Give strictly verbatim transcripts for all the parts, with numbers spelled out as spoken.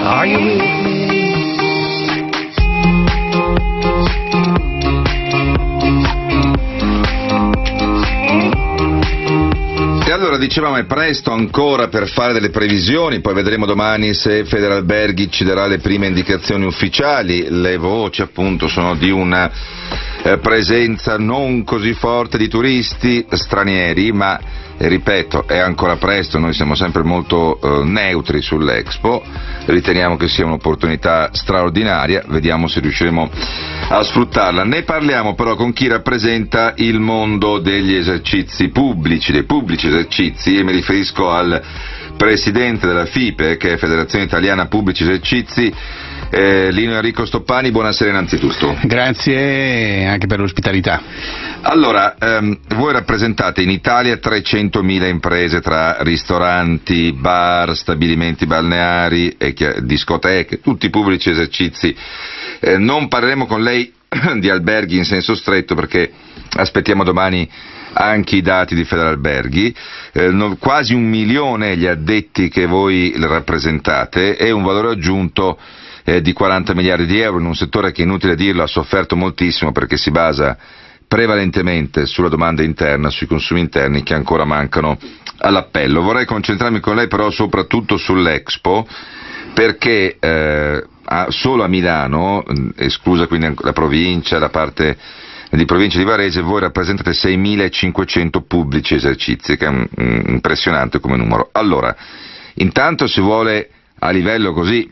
Are you with me? E allora dicevamo è presto ancora per fare delle previsioni, poi vedremo domani se Federalberghi ci darà le prime indicazioni ufficiali. Le voci appunto sono di una eh, presenza non così forte di turisti stranieri, ma eh, ripeto è ancora presto, noi siamo sempre molto eh, neutri sull'Expo, riteniamo che sia un'opportunità straordinaria, vediamo se riusciremo a sfruttarla. Ne parliamo però con chi rappresenta il mondo degli esercizi pubblici, dei pubblici esercizi, e mi riferisco al presidente della FIPE, che è Federazione Italiana Pubblici Esercizi, eh, Lino Enrico Stoppani. Buonasera innanzitutto. Grazie anche per l'ospitalità. Allora, ehm, voi rappresentate in Italia trecentomila imprese tra ristoranti, bar, stabilimenti balneari, e discoteche, tutti i pubblici esercizi. Eh, non parleremo con lei di alberghi in senso stretto perché aspettiamo domani anche i dati di Federalberghi, eh, no, quasi un milione gli addetti che voi rappresentate e un valore aggiunto eh, di quaranta miliardi di euro in un settore che, inutile dirlo, ha sofferto moltissimo perché si basa prevalentemente sulla domanda interna, sui consumi interni che ancora mancano all'appello. Vorrei concentrarmi con lei però soprattutto sull'Expo, perché eh, a, solo a Milano, esclusa quindi la provincia, la parte di provincia di Varese, voi rappresentate seimilacinquecento pubblici esercizi, che è un, un, impressionante come numero. Allora, intanto si vuole a livello così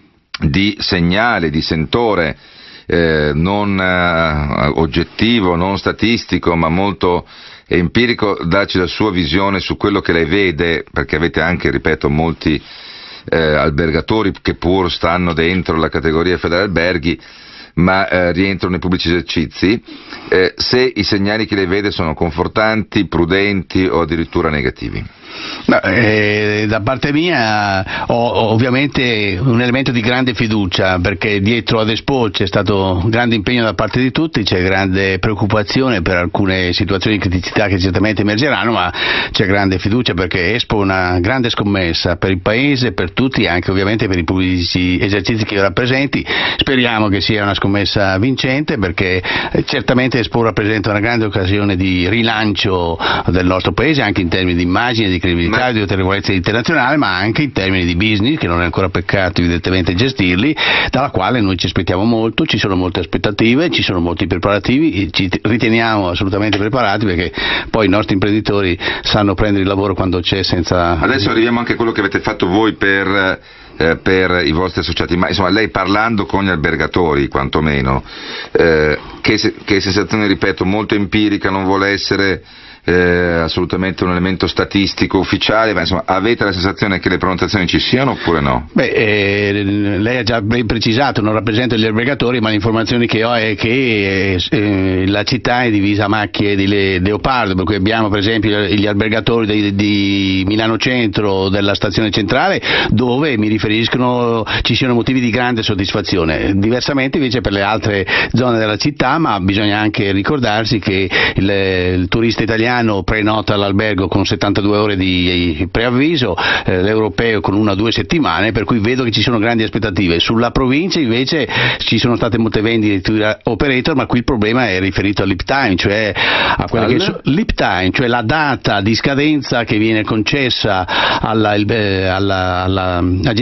di segnale, di sentore, eh, non eh, oggettivo, non statistico, ma molto empirico, darci la sua visione su quello che lei vede, perché avete anche, ripeto, molti eh, albergatori che pur stanno dentro la categoria Federalberghi, ma eh, rientrano nei pubblici esercizi, eh, se i segnali che lei vede sono confortanti, prudenti o addirittura negativi. No, eh, da parte mia ho ovviamente un elemento di grande fiducia, perché dietro ad Expo c'è stato un grande impegno da parte di tutti, c'è grande preoccupazione per alcune situazioni di criticità che certamente emergeranno, ma c'è grande fiducia perché Expo è una grande scommessa per il Paese, per tutti, anche ovviamente per i pubblici esercizi che io rappresenti. Speriamo che sia una scommessa vincente, perché certamente Expo rappresenta una grande occasione di rilancio del nostro Paese, anche in termini di immagine, di credibilità, ma... di autorevolezza internazionale, ma anche in termini di business, che non è ancora peccato evidentemente gestirli, dalla quale noi ci aspettiamo molto, ci sono molte aspettative, ci sono molti preparativi, ci riteniamo assolutamente preparati, perché poi i nostri imprenditori sanno prendere il lavoro quando c'è, senza... Adesso arriviamo anche a quello che avete fatto voi per... Eh, per i vostri associati, ma insomma lei, parlando con gli albergatori quantomeno, eh, che, se, che sensazione, ripeto, molto empirica, non vuole essere eh, assolutamente un elemento statistico ufficiale, ma insomma avete la sensazione che le prenotazioni ci siano oppure no? Beh, eh, lei ha già ben precisato, non rappresento gli albergatori, ma le informazioni che ho è che eh, la città è divisa a macchie di le, leopardo, per cui abbiamo per esempio gli albergatori di, di Milano Centro, della stazione centrale, dove mi riferiscono ci siano motivi di grande soddisfazione, diversamente invece per le altre zone della città, ma bisogna anche ricordarsi che il, il turista italiano prenota l'albergo con settantadue ore di preavviso, eh, l'europeo con una o due settimane, per cui vedo che ci sono grandi aspettative. Sulla provincia invece ci sono state molte vendite di operator, ma qui il problema è riferito al lead time, cioè a quella All... che so, lead time, cioè la data di scadenza che viene concessa alla, eh, alla, alla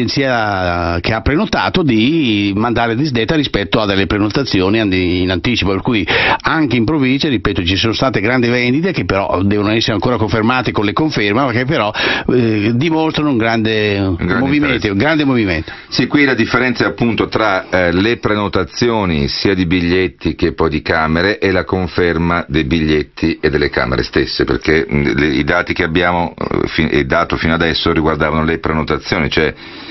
agenzia che ha prenotato di mandare disdetta rispetto a delle prenotazioni in anticipo, per cui anche in provincia, ripeto, ci sono state grandi vendite che però devono essere ancora confermate con le conferme, ma che però eh, dimostrano un grande, un grande movimento, un grande movimento. Sì, qui la differenza è appunto tra eh, le prenotazioni sia di biglietti che poi di camere e la conferma dei biglietti e delle camere stesse, perché mh, le, i dati che abbiamo eh, fi, e dato fino adesso riguardavano le prenotazioni, cioè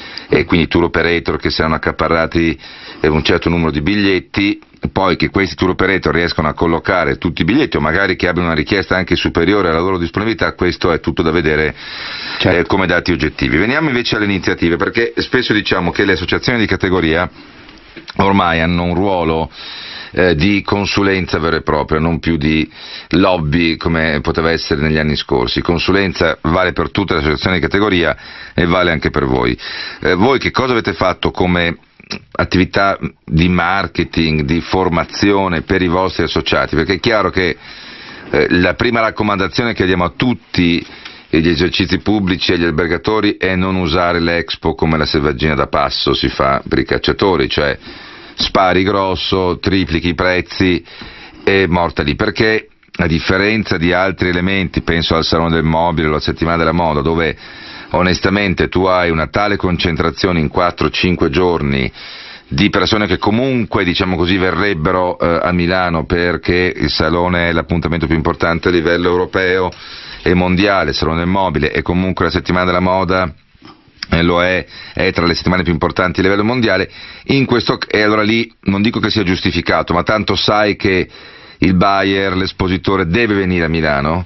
e quindi tour operator che si erano accaparrati eh, un certo numero di biglietti, poi che questi tour operator riescono a collocare tutti i biglietti o magari che abbiano una richiesta anche superiore alla loro disponibilità, questo è tutto da vedere certo. eh, come dati oggettivi. Veniamo invece alle iniziative, perché spesso diciamo che le associazioni di categoria ormai hanno un ruolo eh, di consulenza vera e propria, non più di lobby come poteva essere negli anni scorsi. Consulenza vale per tutte le associazioni di categoria e vale anche per voi. Eh, voi che cosa avete fatto come attività di marketing, di formazione per i vostri associati? Perché è chiaro che eh, la prima raccomandazione che diamo a tutti gli esercizi pubblici e agli albergatori è non usare l'Expo come la selvaggina da passo si fa per i cacciatori, cioè spari grosso, triplichi i prezzi e morta lì, perché a differenza di altri elementi, penso al Salone del Mobile o alla Settimana della Moda, dove onestamente tu hai una tale concentrazione in quattro cinque giorni di persone che comunque, diciamo così, verrebbero eh, a Milano perché il Salone è l'appuntamento più importante a livello europeo e mondiale, il Salone del Mobile, e comunque la Settimana della Moda eh, lo è, è tra le settimane più importanti a livello mondiale, in questo, e allora lì non dico che sia giustificato, ma tanto sai che il buyer, l'espositore deve venire a Milano,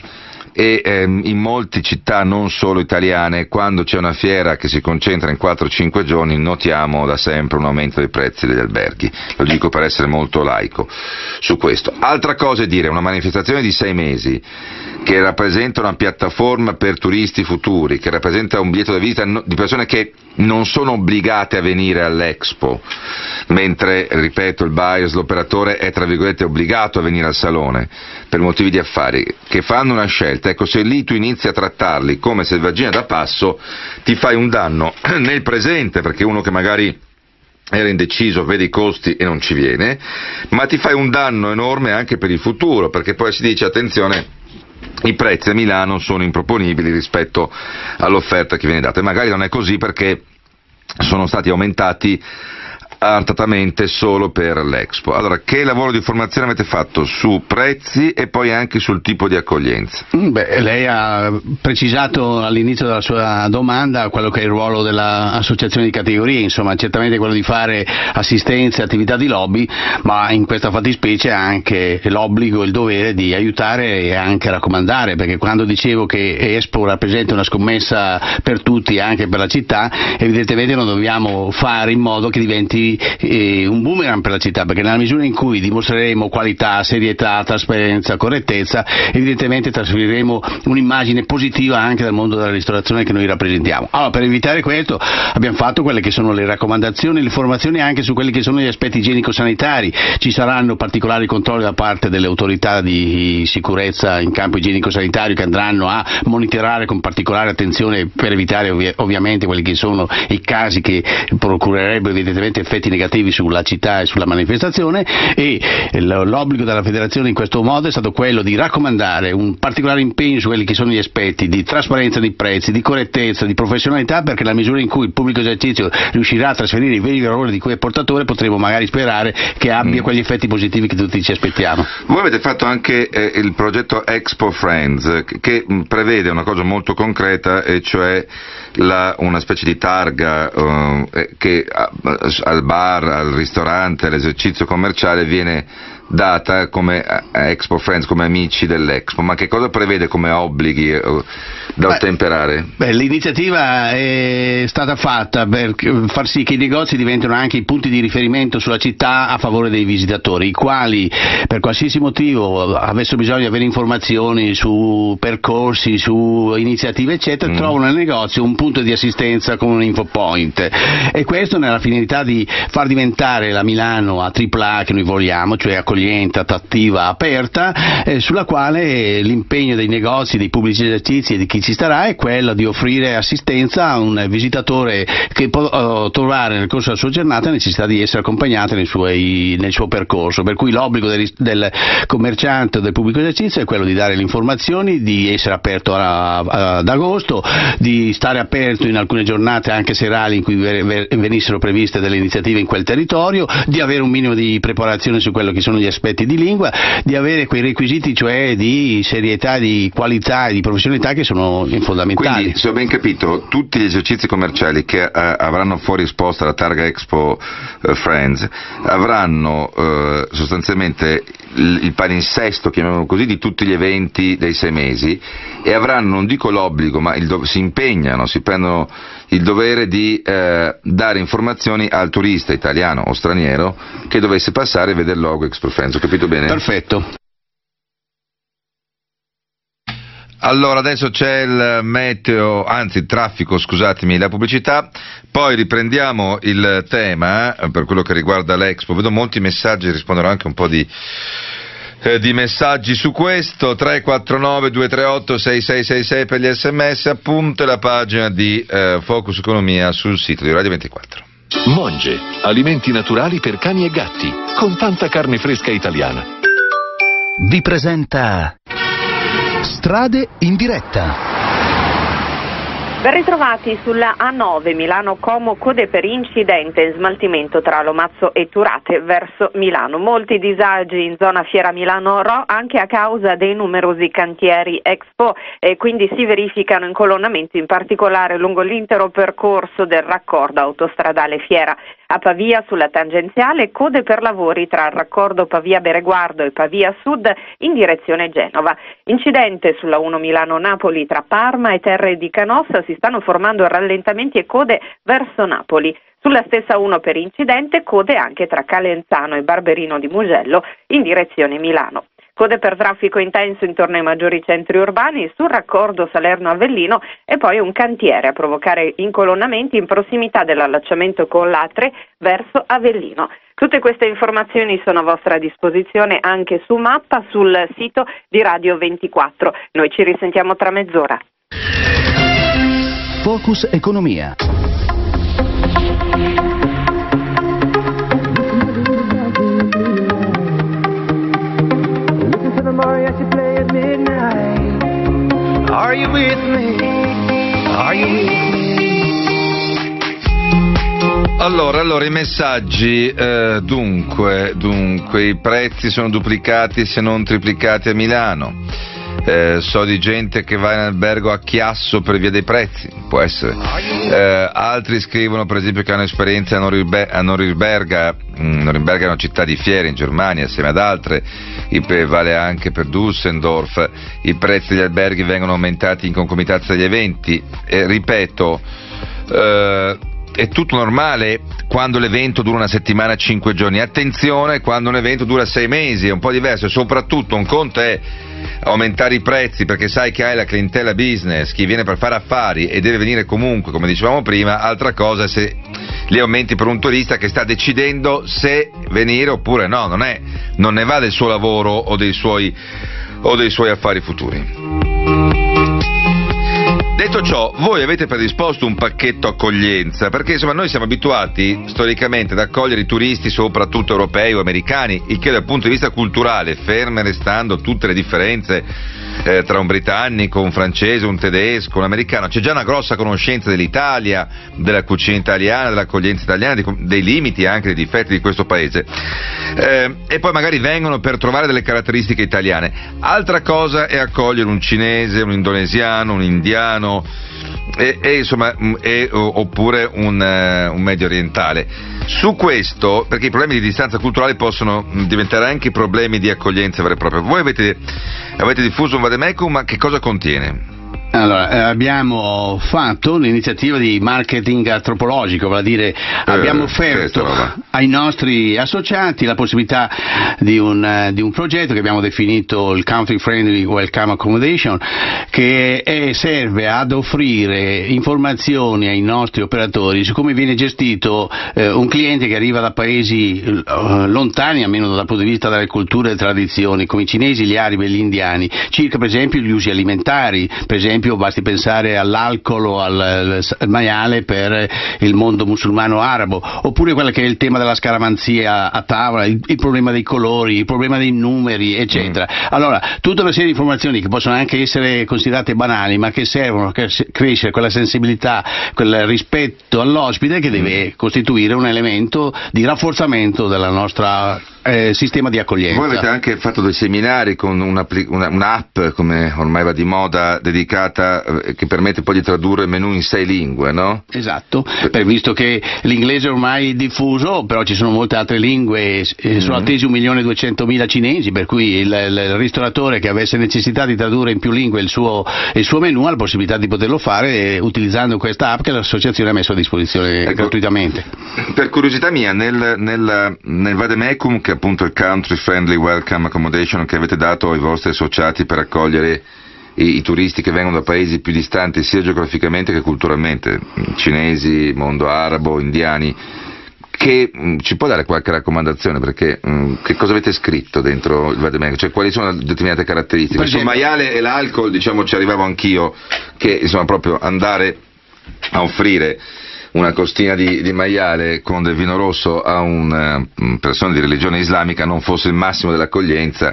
e ehm, in molte città non solo italiane, quando c'è una fiera che si concentra in quattro cinque giorni, notiamo da sempre un aumento dei prezzi degli alberghi. Lo dico per essere molto laico su questo. Altra cosa è dire una manifestazione di sei mesi che rappresenta una piattaforma per turisti futuri, che rappresenta un biglietto da visita di persone che non sono obbligate a venire all'Expo, mentre, ripeto, il buyers, l'operatore è tra virgolette obbligato a venire al salone per motivi di affari, che fanno una scelta. Ecco, se lì tu inizi a trattarli come selvaggina da passo, ti fai un danno nel presente, perché uno che magari era indeciso, vede i costi e non ci viene, ma ti fai un danno enorme anche per il futuro, perché poi si dice attenzione, i prezzi a Milano sono improponibili rispetto all'offerta che viene data, e magari non è così perché sono stati aumentati artatamente solo per l'Expo. Allora, che lavoro di formazione avete fatto su prezzi e poi anche sul tipo di accoglienza? Beh, lei ha precisato all'inizio della sua domanda quello che è il ruolo dell'associazione di categorie, insomma certamente quello di fare assistenza e attività di lobby, ma in questa fattispecie anche l'obbligo e il dovere di aiutare e anche raccomandare, perché quando dicevo che Expo rappresenta una scommessa per tutti, anche per la città, evidentemente non dobbiamo fare in modo che diventi Eh, un boomerang per la città, perché nella misura in cui dimostreremo qualità, serietà, trasparenza, correttezza, evidentemente trasferiremo un'immagine positiva anche dal mondo della ristorazione che noi rappresentiamo. Allora, per evitare questo abbiamo fatto quelle che sono le raccomandazioni, le formazioni anche su quelli che sono gli aspetti igienico-sanitari. Ci saranno particolari controlli da parte delle autorità di sicurezza in campo igienico-sanitario che andranno a monitorare con particolare attenzione per evitare ovvi- ovviamente quelli che sono i casi che procurerebbero evidentemente effetti negativi sulla città e sulla manifestazione, e l'obbligo della federazione in questo modo è stato quello di raccomandare un particolare impegno su quelli che sono gli aspetti di trasparenza dei prezzi, di correttezza, di professionalità, perché nella misura in cui il pubblico esercizio riuscirà a trasferire i veri valori di cui è portatore, potremo magari sperare che abbia mm. quegli effetti positivi che tutti ci aspettiamo. Voi avete fatto anche eh, il progetto Expo Friends, che mh, prevede una cosa molto concreta, e cioè la, una specie di targa eh, che a, al bar, al ristorante, all'esercizio commerciale viene data come Expo Friends, come amici dell'Expo. Ma che cosa prevede come obblighi eh, da beh, ottemperare? Beh, l'iniziativa è stata fatta per far sì che i negozi diventino anche i punti di riferimento sulla città a favore dei visitatori, i quali per qualsiasi motivo avessero bisogno di avere informazioni su percorsi, su iniziative eccetera, mm. trovano nel negozio un punto di assistenza con un info point, e questo nella finalità di far diventare la Milano a tripla A che noi vogliamo, cioè accogliente, attrattiva, aperta, eh, sulla quale l'impegno dei negozi, dei pubblici esercizi e di chi ci starà è quello di offrire assistenza a un visitatore che può uh, trovare nel corso della sua giornata necessità di essere accompagnato nei suoi, nel suo percorso, per cui l'obbligo del, del commerciante o del pubblico esercizio è quello di dare le informazioni, di essere aperto a, a, ad agosto, di stare aperto in alcune giornate anche serali in cui venissero previste delle iniziative in quel territorio, di avere un minimo di preparazione su quello che sono gli aspetti di lingua, di avere quei requisiti cioè di serietà, di qualità e di professionalità che sono fondamentali. Quindi, se ho ben capito, tutti gli esercizi commerciali che eh, avranno fuori esposta la targa Expo eh, Friends avranno eh, sostanzialmente il, il palinsesto, chiamiamolo così, di tutti gli eventi dei sei mesi, e avranno, non dico l'obbligo, ma il do- si impegnano, si prendono il dovere di eh, dare informazioni al turista italiano o straniero che dovesse passare e vedere il logo Expo Friends. Ho capito bene? Perfetto. Allora, adesso c'è il meteo, anzi il traffico, scusatemi, la pubblicità, poi riprendiamo il tema eh, per quello che riguarda l'Expo. Vedo molti messaggi, risponderò anche un po' di, eh, di messaggi su questo. Tre quattro nove due tre otto sei sei sei sei per gli sms, appunto, e la pagina di eh, Focus Economia sul sito di Radio ventiquattro. Monge, alimenti naturali per cani e gatti, con tanta carne fresca italiana. Vi presenta Strade in diretta. Ben ritrovati sulla A nove Milano-Como, code per incidente in smaltimento tra Lomazzo e Turate verso Milano. Molti disagi in zona Fiera Milano-Ro anche a causa dei numerosi cantieri Expo e quindi si verificano incolonnamenti in particolare lungo l'intero percorso del raccordo autostradale Fiera. A Pavia sulla tangenziale code per lavori tra il raccordo Pavia-Bereguardo e Pavia Sud in direzione Genova. Incidente sulla uno Milano-Napoli tra Parma e Terre di Canossa, si stanno formando rallentamenti e code verso Napoli. Sulla stessa uno per incidente code anche tra Calenzano e Barberino di Mugello in direzione Milano. Code per traffico intenso intorno ai maggiori centri urbani sul raccordo Salerno-Avellino e poi un cantiere a provocare incolonnamenti in prossimità dell'allacciamento con l'Atre verso Avellino. Tutte queste informazioni sono a vostra disposizione anche su mappa sul sito di Radio ventiquattro. Noi ci risentiamo tra mezz'ora. Focus Economia. Are you with me? Are you with me? Allora, allora i messaggi, eh, dunque, dunque, i prezzi sono duplicati se non triplicati a Milano. Eh, so di gente che va in albergo a Chiasso per via dei prezzi, può essere. Eh, altri scrivono per esempio che hanno esperienze a Norimberga, a Norimberga, mm, Norimberga è una città di fiere in Germania assieme ad altre, i, vale anche per Düsseldorf, i prezzi degli alberghi vengono aumentati in concomitanza degli eventi. Eh, ripeto, eh, è tutto normale quando l'evento dura una settimana, cinque giorni. Attenzione quando un evento dura sei mesi, è un po' diverso, e soprattutto un conto è aumentare i prezzi perché sai che hai la clientela business, chi viene per fare affari e deve venire comunque, come dicevamo prima. Altra cosa è se li aumenti per un turista che sta decidendo se venire oppure no, non è, non ne va del suo lavoro o dei suoi, o dei suoi affari futuri. Detto ciò, voi avete predisposto un pacchetto accoglienza, perché insomma noi siamo abituati storicamente ad accogliere i turisti soprattutto europei o americani, il che dal punto di vista culturale, ferme restando tutte le differenze eh, tra un britannico, un francese, un tedesco, un americano, c'è già una grossa conoscenza dell'Italia, della cucina italiana, dell'accoglienza italiana, di, dei limiti e anche dei difetti di questo paese. Eh, e poi magari vengono per trovare delle caratteristiche italiane. Altra cosa è accogliere un cinese, un indonesiano, un indiano e, e insomma e, oppure un, uh, un medio orientale. Su questo, perché i problemi di distanza culturale possono diventare anche problemi di accoglienza vera e propria. Voi avete, avete diffuso un vademecum, ma che cosa contiene? Allora, eh, abbiamo fatto un'iniziativa di marketing antropologico, vale a dire eh, abbiamo offerto ai nostri associati la possibilità di un, uh, di un progetto che abbiamo definito il Country Friendly Welcome Accommodation, che è, serve ad offrire informazioni ai nostri operatori su come viene gestito eh, un cliente che arriva da paesi uh, lontani, almeno dal punto di vista delle culture e delle tradizioni, come i cinesi, gli arabi e gli indiani, circa per esempio gli usi alimentari. Per esempio basti pensare all'alcol o al, al maiale per il mondo musulmano arabo, oppure quello che è il tema della scaramanzia a tavola, il, il problema dei colori, il problema dei numeri, eccetera. Mm. Allora, tutta una serie di informazioni che possono anche essere considerate banali, ma che servono a crescere quella sensibilità, quel rispetto all'ospite che deve costituire un elemento di rafforzamento della nostra Eh, sistema di accoglienza. Voi avete anche fatto dei seminari con un'app, una, un'app come ormai va di moda, dedicata funzionalità eh, che permette poi di tradurre il menù in sei lingue, no? Esatto, per, visto che l'inglese è ormai diffuso, però ci sono molte altre lingue, eh, sono attesi un milione e duecentomila cinesi, per cui il, il ristoratore che avesse necessità di tradurre in più lingue il suo, il suo menù ha la possibilità di poterlo fare eh, utilizzando questa app che l'associazione ha messo a disposizione ecco, gratuitamente. Per curiosità mia, nel, nel, nel Vademecum, che è appunto il Country Friendly Welcome Accommodation che avete dato ai vostri associati per accogliere i, i turisti che vengono da paesi più distanti sia geograficamente che culturalmente, cinesi, mondo arabo, indiani, che mh, ci può dare qualche raccomandazione, perché mh, che cosa avete scritto dentro il Vademecum? Cioè quali sono determinate caratteristiche? Sul maiale e l'alcol, diciamo, ci arrivavo anch'io, che insomma proprio andare a offrire una costina di, di maiale con del vino rosso a una uh, persona di religione islamica non fosse il massimo dell'accoglienza.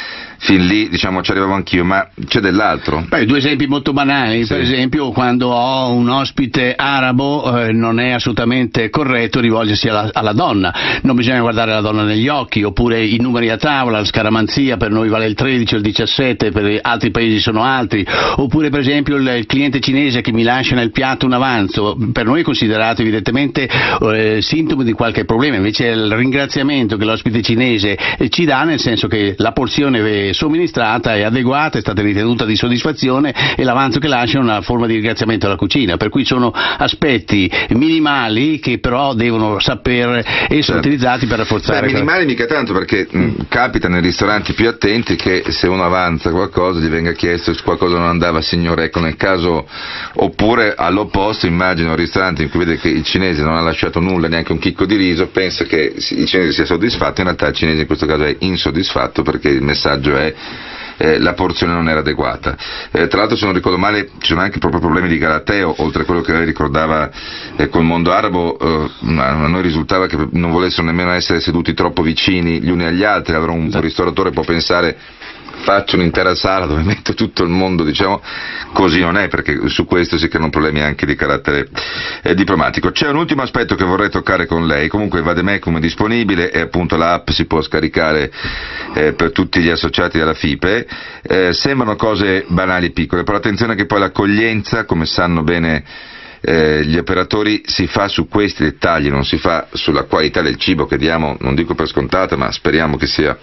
Fin lì, diciamo, ci arrivavo anch'io, ma c'è dell'altro? Beh, due esempi molto banali, sì. Per esempio quando ho un ospite arabo eh, non è assolutamente corretto rivolgersi alla, alla donna, non bisogna guardare la donna negli occhi, oppure i numeri a tavola, la scaramanzia per noi vale il tredici o il diciassette, per altri paesi sono altri, oppure per esempio il, il cliente cinese che mi lascia nel piatto un avanzo, per noi è considerato evidentemente eh, sintomo di qualche problema, invece il ringraziamento che l'ospite cinese eh, ci dà, nel senso che la porzione somministrata è adeguata, è stata ritenuta di soddisfazione e l'avanzo che lascia è una forma di ringraziamento alla cucina, per cui sono aspetti minimali che però devono saper essere certo. utilizzati per rafforzare. Beh, minimali mica tanto, perché mh, capita nei ristoranti più attenti che se uno avanza qualcosa gli venga chiesto se qualcosa non andava, signore, ecco, nel caso, oppure all'opposto immagino un ristorante in cui vede che il cinese non ha lasciato nulla, neanche un chicco di riso, pensa che il cinese sia soddisfatto, in realtà il cinese in questo caso è insoddisfatto perché il messaggio è Eh, la porzione non era adeguata. Eh, tra l'altro, se non ricordo male, ci sono anche proprio problemi di galateo, oltre a quello che lei ricordava eh, col mondo arabo. Eh, a noi risultava che non volessero nemmeno essere seduti troppo vicini gli uni agli altri. Allora un esatto. ristoratore può pensare: faccio un'intera sala dove metto tutto il mondo, diciamo, così non è, perché su questo si creano problemi anche di carattere eh, diplomatico. C'è un ultimo aspetto che vorrei toccare con lei. Comunque il Vademecum è disponibile e appunto l'app si può scaricare eh, per tutti gli associati alla FIPE. Eh, sembrano cose banali e piccole, però attenzione che poi l'accoglienza, come sanno bene Eh, gli operatori, si fa su questi dettagli, non si fa sulla qualità del cibo che diamo, non dico per scontata, ma speriamo che sia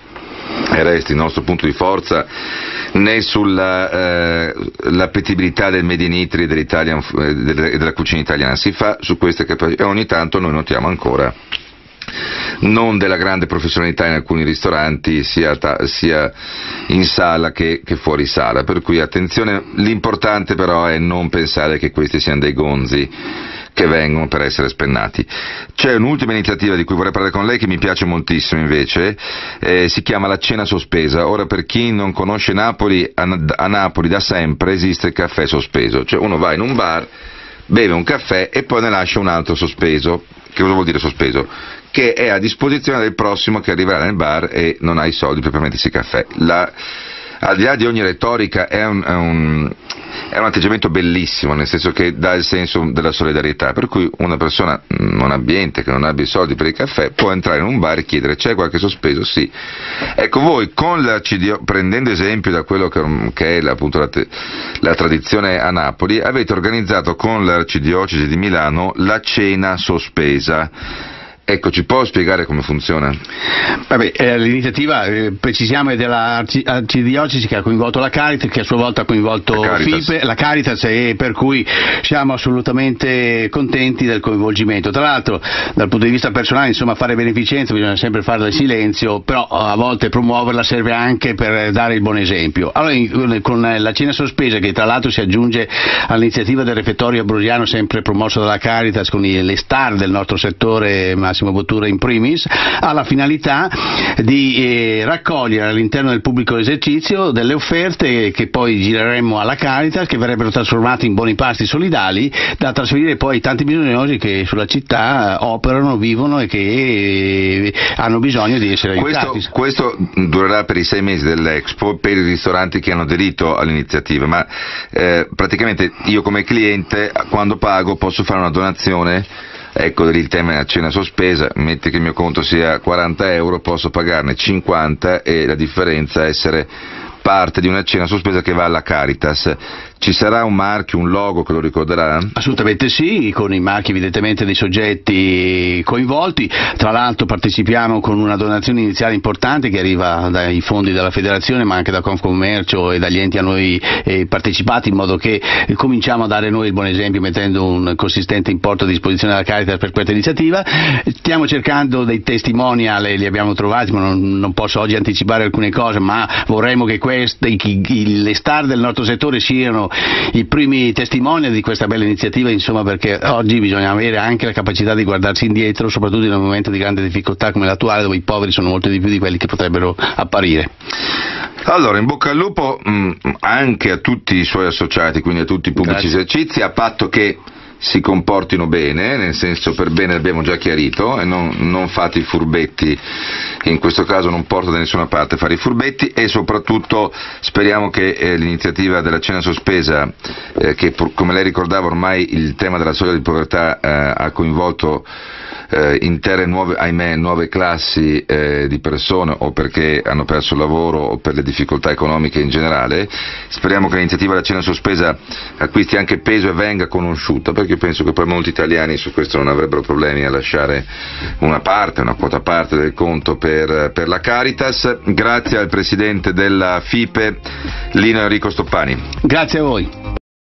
e resti il nostro punto di forza, né sull'appetibilità eh, del Made in Italy e dell'Italian, eh, della, della cucina italiana. Si fa su queste capacità e ogni tanto noi notiamo ancora non della grande professionalità in alcuni ristoranti, sia, ta, sia in sala che, che fuori sala, per cui attenzione. L'importante però è non pensare che questi siano dei gonzi che vengono per essere spennati. C'è un'ultima iniziativa di cui vorrei parlare con lei che mi piace moltissimo invece, eh, si chiama la cena sospesa. Ora, per chi non conosce Napoli, a, a Napoli da sempre esiste il caffè sospeso, cioè uno va in un bar, beve un caffè e poi ne lascia un altro sospeso. Che cosa vuol dire sospeso? Che è a disposizione del prossimo che arriverà nel bar e non ha i soldi per permettersi il caffè. La, al di là di ogni retorica è un, è, un, è un atteggiamento bellissimo, nel senso che dà il senso della solidarietà, per cui una persona non abbiente, che non abbia i soldi per il caffè, può entrare in un bar e chiedere: c'è qualche sospeso? Sì. Ecco, voi con l'arcidio, prendendo esempio da quello che, che è appunto la, la tradizione a Napoli, avete organizzato con l'arcidiocesi di Milano la cena sospesa. Ecco, ci può spiegare come funziona? Vabbè, eh, l'iniziativa, eh, precisiamo, è dell'arcidiocesi che ha coinvolto la Caritas, che a sua volta ha coinvolto la Caritas. FIPE, la Caritas, e per cui siamo assolutamente contenti del coinvolgimento. Tra l'altro, dal punto di vista personale, insomma, fare beneficenza bisogna sempre fare del silenzio, però a volte promuoverla serve anche per dare il buon esempio. Allora, in, con la cena sospesa, che tra l'altro si aggiunge all'iniziativa del refettorio ambrosiano sempre promosso dalla Caritas con i, le star del nostro settore, Massimo Bottura in primis, ha la finalità di eh, raccogliere all'interno del pubblico esercizio delle offerte che poi gireremmo alla Caritas, che verrebbero trasformate in buoni pasti solidali da trasferire poi ai tanti bisognosi che sulla città operano, vivono e che eh, hanno bisogno di essere aiutati. Questo, questo durerà per i sei mesi dell'Expo per i ristoranti che hanno aderito all'iniziativa, ma eh, praticamente io come cliente, quando pago, posso fare una donazione. Ecco il tema della cena sospesa: metti che il mio conto sia quaranta euro, posso pagarne cinquanta e la differenza essere parte di una cena sospesa che va alla Caritas. Ci sarà un marchio, un logo che lo ricorderà? Assolutamente sì, con i marchi evidentemente dei soggetti coinvolti. Tra l'altro partecipiamo con una donazione iniziale importante che arriva dai fondi della federazione, ma anche da Confcommercio e dagli enti a noi eh, partecipati, in modo che eh, cominciamo a dare noi il buon esempio mettendo un consistente importo a disposizione della Caritas per questa iniziativa. Stiamo cercando dei testimonial, li abbiamo trovati, ma non, non posso oggi anticipare alcune cose, ma vorremmo che queste, chi, le star del nostro settore siano i primi testimoni di questa bella iniziativa, insomma, perché oggi bisogna avere anche la capacità di guardarsi indietro, soprattutto in un momento di grande difficoltà come l'attuale, dove i poveri sono molto di più di quelli che potrebbero apparire. Allora, in bocca al lupo mh, anche a tutti i suoi associati, quindi a tutti i pubblici Grazie. esercizi, a patto che si comportino bene, nel senso, per bene l'abbiamo già chiarito, e non, non fate i furbetti, in questo caso non porta da nessuna parte fare i furbetti, e soprattutto speriamo che eh, l'iniziativa della cena sospesa, eh, che come lei ricordava ormai il tema della soglia di povertà eh, ha coinvolto eh, intere nuove, ahimè, nuove classi eh, di persone, o perché hanno perso il lavoro o per le difficoltà economiche in generale. Speriamo che l'iniziativa della cena sospesa acquisti anche peso e venga conosciuta, perché io penso che poi molti italiani su questo non avrebbero problemi a lasciare una parte, una quota parte del conto per, per la Caritas. Grazie al presidente della FIPE, Lino Enrico Stoppani. Grazie a voi.